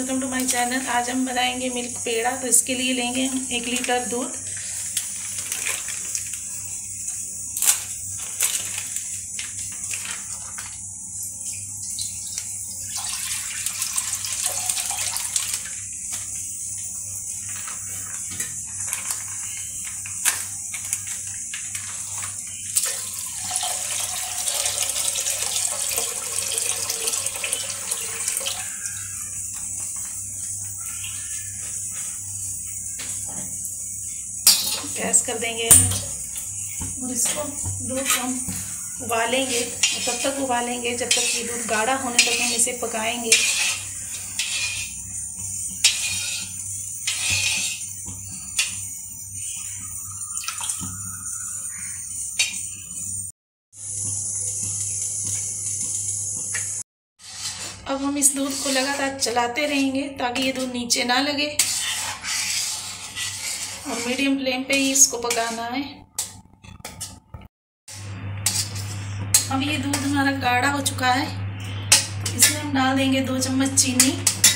Welcome to my channel. आज हम बनाएंगे मिल्क पेड़ा। तो इसके लिए लेंगे हम 1 लीटर दूध, गैस कर देंगे और इसको दूध को हम उबालेंगे। तब तक उबालेंगे जब तक ये दूध गाढ़ा होने तक हम इसे पकाएंगे। अब हम इस दूध को लगातार चलाते रहेंगे ताकि ये दूध नीचे ना लगे और मीडियम फ्लेम पे ही इसको पकाना है। अब ये दूध हमारा गाढ़ा हो चुका है। इसमें हम डाल देंगे 2 चम्मच चीनी।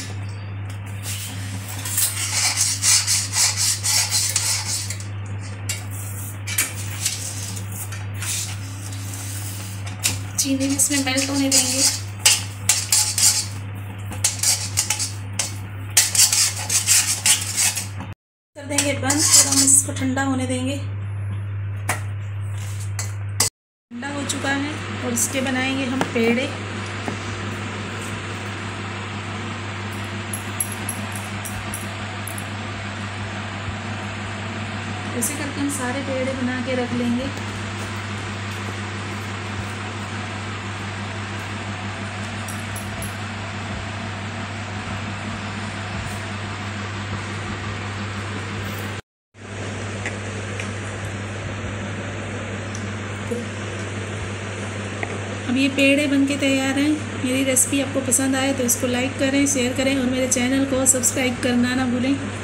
चीनी भी इसमें मेल्ट होने देंगे। कर देंगे बंद और हम इसको ठंडा होने देंगे। ठंडा हो चुका है और इसके बनाएंगे हम पेड़े। ऐसे करके हम सारे पेड़े बना के रख लेंगे। अब ये पेड़े बनके तैयार हैं। मेरी रेसिपी आपको पसंद आए तो इसको लाइक करें, शेयर करें और मेरे चैनल को सब्सक्राइब करना ना भूलें।